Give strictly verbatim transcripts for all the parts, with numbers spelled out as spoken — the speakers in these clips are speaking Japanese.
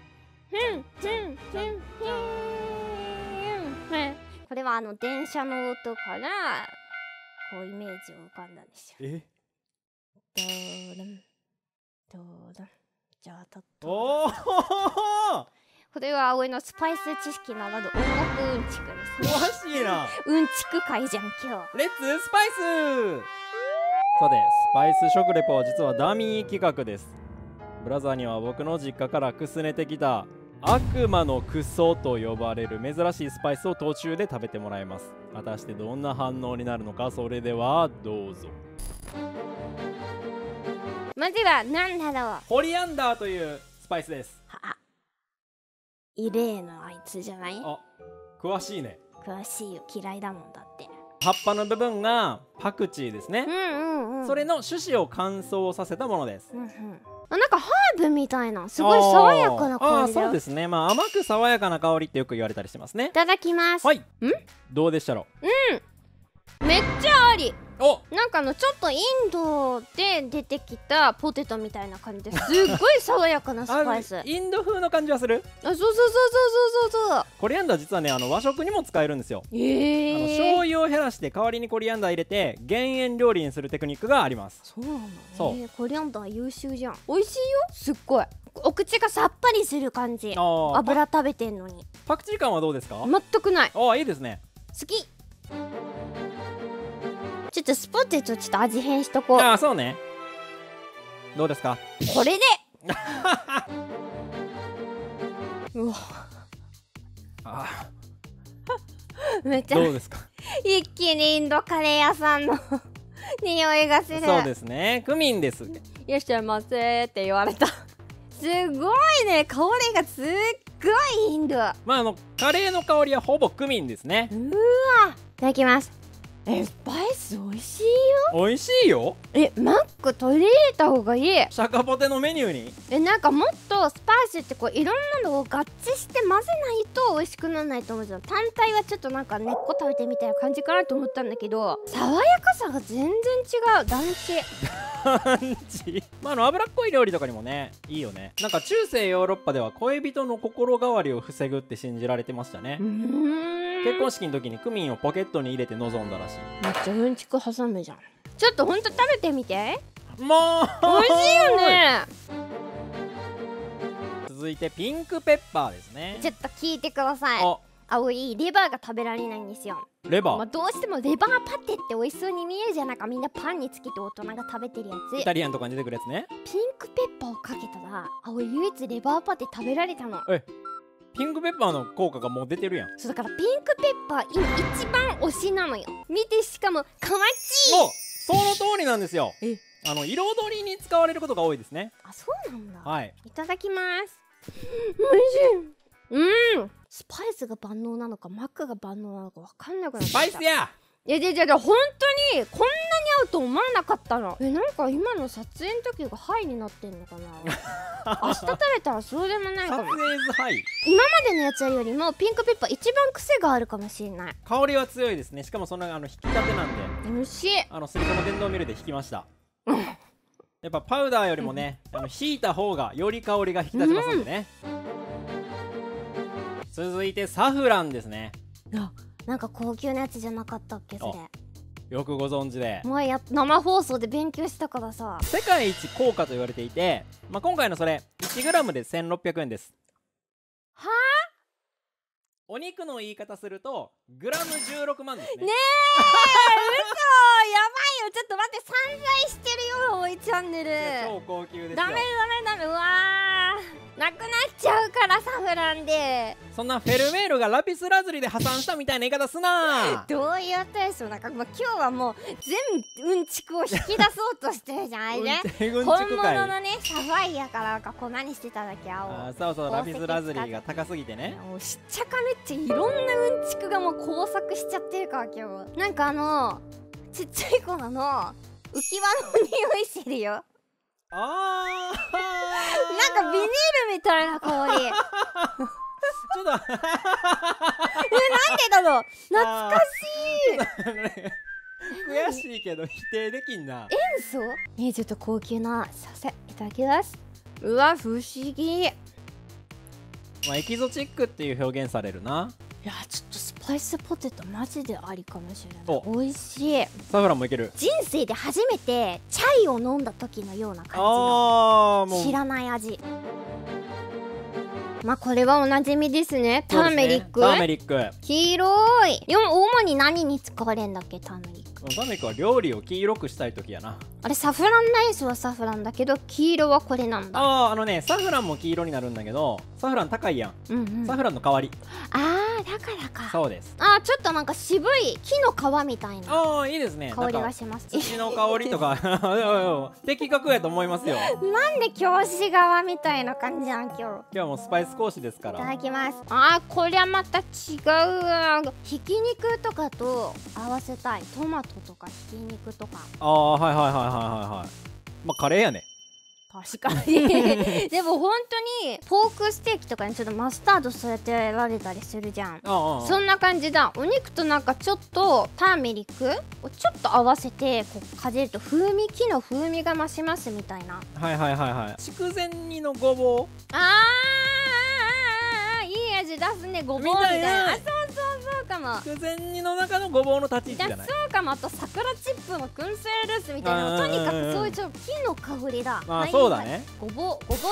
ふんふんふんふん。これはあの電車の音からこうイメージを浮かんだんですよ。 えドーランドーランじゃあたっとおおこれは葵のスパイス知識ならぬ音楽うんちくですね。 詳しいな。 うんちく会じゃん今日。 レッツスパイス。さてスパイス食レポは実はダミー企画です。ブラザーには僕の実家からくすねてきた悪魔のクソと呼ばれる珍しいスパイスを途中で食べてもらいます。果たしてどんな反応になるのか、それではどうぞ。 まずは何だろう。 コリアンダーというスパイスです。 は異例のあいつじゃない？ あ、詳しいね。 詳しいよ、嫌いだもんだって。 葉っぱの部分がパクチーですね。 うんうんうん。 それの種子を乾燥させたものです。 うんうん。あ、なんかハーブみたいなすごい爽やかな香りだよ。 あーあー、そうですね。まあ甘く爽やかな香りってよく言われたりしてますね。 いただきます。 はい。 ん？ どうでしたろう。 めっちゃあり。 お、 なんかあのちょっとインドで出てきたポテトみたいな感じですっごい爽やかなスパイス。あ、 インド風の感じはする。 そうそうそうそうそうそうそう。 コリアンダー実はね、あの和食にも使えるんですよ。 えー、 あの醤油を減らして代わりにコリアンダー入れて減塩料理にするテクニックがあります。 そうなんだね。 そうコリアンダー優秀じゃん。美味しいよ、すっごい。お口がさっぱりする感じ。 あー油食べてんのにパクチー感はどうですか。 全くない。 ああ、いいですね。 好き。ちょっとスポテトちょっと味変しとこう。 ああ、そうね。どうですか。 これでうわあめっちゃどうですか。 一気にインドカレー屋さんの匂いがする。 そうですね。クミンです。 いらっしゃいませって言われた。すごいね、香りがすっごいインド。 まああのカレーの香りはほぼクミンですね。 うわ、いただきます。え、スパイス美味しいよ。 美味しいよ。 え、マック取り入れた方がいい。 シャカポテのメニューに。 え、なんかもっとスパイスってこういろんなのを合致して混ぜないと美味しくならないと思うじゃん。単体はちょっとなんか根っこ食べてみたいな感じかなと思ったんだけど、爽やかさが全然違う。団地パンチ。まああの脂っこい料理とかにもね、いいよね。なんか中世ヨーロッパでは恋人の心変わりを防ぐって信じられてましたね。 うーん。 結婚式の時にクミンをポケットに入れて臨んだらしい。 めっちゃうんちく挟むじゃん。ちょっとほんと食べてみて。 もう美味しいよね。 続いてピンクペッパーですね。 ちょっと聞いてください。 あ、 葵、レバーが食べられないんですよ。 レバー、 まあ、どうしてもレバーパテって美味しそうに見えるじゃん。なんかみんなパンにつけて大人が食べてるやつ。 イタリアンとかに出てくるやつね。 ピンクペッパーをかけたら葵唯一レバーパテ食べられたの。 え、ピンクペッパーの効果がもう出てるやん。 そうだからピンクペッパー今一番推しなのよ。見て、しかもかわちい。 もうその通りなんですよ。 え、 あの彩りに使われることが多いですね。 あ、そうなんだ。 はい。 いただきます。おいしい。うん。スパイスが万能なのかマックが万能なのか分かんなくなってきた。 スパイスや。 いやいやいや、本当にこんなに合うと思わなかったの。え、なんか今の撮影の時がハイになってんのかな明日食べたらそうでもないか撮も。 影図はい。 今までのやつよりもピンクペッパー一番癖があるかもしれない。 香りは強いですね。しかもそのあの引き立てなんで、 美味しい。 あのスリコの電動ミルで引きましたやっぱパウダーよりもね、あの引いた方がより香りが引き立ちますんでね、うん、続いてサフランですね。 あ、なんか高級なやつじゃなかったっけそれ。 よくご存知で、 前や生放送で勉強したからさ。 世界一高価と言われていて、まあ、今回のそれ いちグラム でせんろっぴゃくえんです。 はあ、 お肉の言い方するとグラムじゅうろくまんですね。 ねえ嘘やばいよ。ちょっと待って、散財してるよおいチャンネル。 超高級ですよ。 ダメダメダメ。うわー、なくなっちゃうからサフランで。 そんなフェルメールがラピスラズリで破産したみたいな言い方すなどういうことでしょう。なんか、まあ、今日はもう全うんちくを引き出そうとしてるじゃないねうん本物のねサファイアからなんか粉にしてただけ青。 あ、そうそう、ラピスラズリが高すぎてね。 もうしっちゃかめっちゃいろんなうんちくがもう工作しちゃってるから今日。なんかあのちっちゃい子の浮き輪の匂いしてるよ。 あーなんかビニールみたいな香りえ、 ちょっとなんでだろう、懐かしい悔しいけど否定できんな。 塩素ね、ちょっと高級なさせいただきます。うわ、不思議。 まあ、エキゾチックっていう表現されるな。 いや、ちょっとスパイスポテトマジでありかもしれない。 お美味しい。 サフランもいける。 人生で初めてチャイを飲んだ時のような感じあー、もうの知らない味。まあこれはおなじみですね。ターメリック、 ターメリック黄色い。でも主に何に使われんだっけターメリック。 ターメリックは料理を黄色くしたい時やな。 あれサフランライスはサフランだけど黄色はこれなんだ。 ああ、あのね、サフランも黄色になるんだけど、サフラン高いやん、 うんうん、 サフランの代わり。 あー、だからか。 そうです。 あー、ちょっとなんか渋い木の皮みたいなああ、いいですね。 香りがします。 土の香りとか的確やと思いますよ。 なんで教師側みたいな感じなん今日。 今日はもうスパイス講師ですかいたら。 だきます。あー、こりゃまた違うわ。ひき肉とかと合わせたい。トマトとかひき肉とか。 ああ、はいはいはいはいはいはい。まあカレーやね。 確かにでも本当にポークステーキとかにちょっとマスタード添えてられたりするじゃん。 ああ、 そんな感じだ。お肉となんかちょっとターメリックをちょっと合わせてこうかじると風味、木の風味が増しますみたいな。 はいはいはいはい。筑前煮のごぼう、 あー、いい味出すね、ごぼうみたいな。あ、そうそうそうかも。 筑前煮の中のごぼうの立ち位置じゃない。 そうかも。あと桜チップの燻製ルースみたいな。とにかくそういうちょっと木の香りだ。 あ、 はい、 そうだね。 ごぼう、ごぼうです。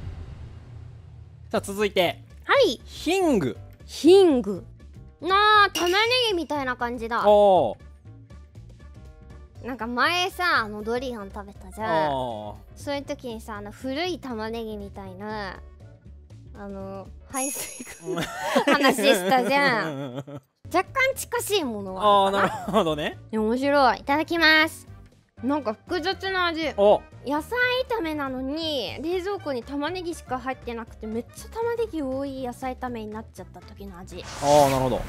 さあ続いて、 はい、 ヒング。 ヒングなあ、玉ねぎみたいな感じだ。 おお。 なんか前さ、あのドリアン食べたじゃん。 おそういう時にさ、あの古い玉ねぎみたいなあの排水口の話したじゃん若干近しいものはあるかな。 ああ、なるほどね。 面白い。いただきます。なんか複雑な味。 お、 野菜炒めなのに冷蔵庫に玉ねぎしか入ってなくてめっちゃ玉ねぎ多い野菜炒めになっちゃった時の味。 ああ、なるほど。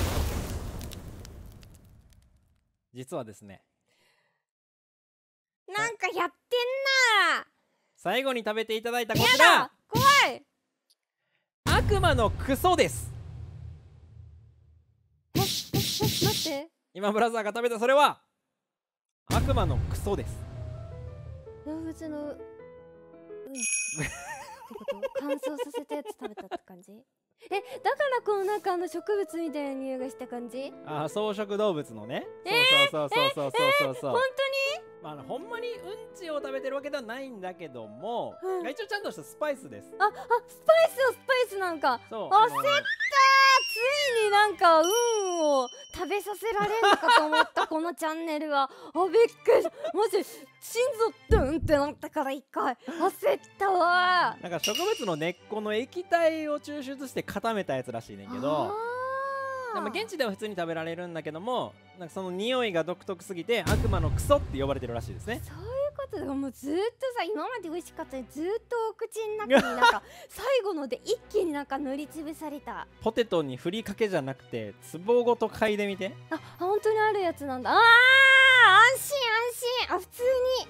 実はですね、 なんかやってんな。 最後に食べていただいたこちやだら、 怖い。 悪魔のクソです。 え、え、待って、 今ブラザーが食べたそれは悪魔のクソです。 動物のうんってこと乾燥させたやつ食べたって感じ。え、だからこの中あの植物みたいな匂いがした感じ。 ああ、草食動物のね。そうそうそうそうそうそうそう。 本まあ、あのほんまにうんちを食べてるわけではないんだけども、 うん一応ちゃんとしたスパイスです。 当に。あ、あ、スパイスよ、スパイスなんか。 そう。 焦ったー。 あのついになんか運を食べさせられるのかと思ったこのチャンネルは。あ、びっくりした。マジ心臓ドゥンってなったから一回焦ったわー。 なんか植物の根っこの液体を抽出して固めたやつらしいねんけど、でも現地では普通に食べられるんだけども、なんかその匂いが独特すぎて悪魔のクソって呼ばれてるらしいですね。 そういうことだ。もうずーっとさ、今まで美味しかったのにずーっとお口の中になんか最後ので一気になんか塗りつぶされた。 ポテトにふりかけじゃなくて壺ごと嗅いでみて。 あ、本当にあるやつなんだ。あー安心安心。あ、普通に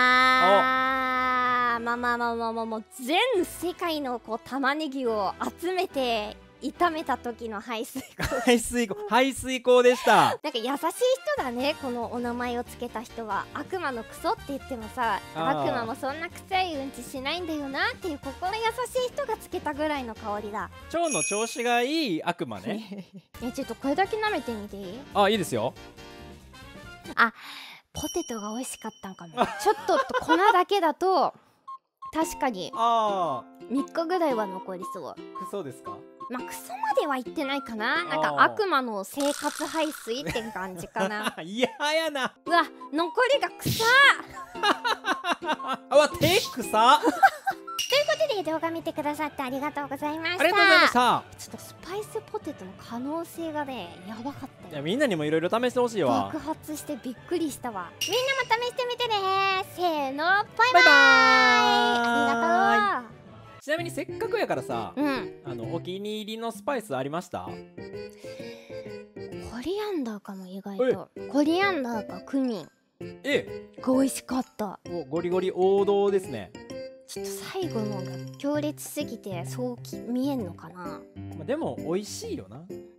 あーまあまあまあまあまあまあ全世界のこう玉ねぎを集めて炒めた時の排水口排水口排水口でした。 なんか優しい人だね、このお名前をつけた人は。悪魔のクソって言ってもさ、 あー悪魔もそんな臭いうんちしないんだよなっていう心優しい人がつけたぐらいの香りだ。 腸の調子がいい悪魔ね。 え、ちょっとこれだけ舐めてみていい？ あ、いいですよ。 あ、ポテトが美味しかったんかも。ちょっと粉だけだと確かにあみっかぐらいは残りそう。 あ、クソですか。 まあクソまでは言ってないかな。なんかあー悪魔の生活排水って感じかな。 いややな。 うわ、残りが臭っ。 あわ、手臭っ。 ということで動画見てくださってありがとうございました。 ありがとうございました。 ちょっとスパイスポテトの可能性がね、やばかったよ。 いや、みんなにもいろいろ試してほしいわ。 爆発してびっくりしたわ。みんなも試してみてね。せーの、バイバイ。 バイバーイ。 ありがちなみにせっかくやからさ、 とう。うん。 あのお気に入りのスパイスありました？ コリアンダーかも意外と。コリアンダーかクミンえ、 が美味しかった。 もうゴリゴリ王道ですね。 ちょっと最後のが強烈すぎてそうき見えんのかな。 まあでも美味しいよな。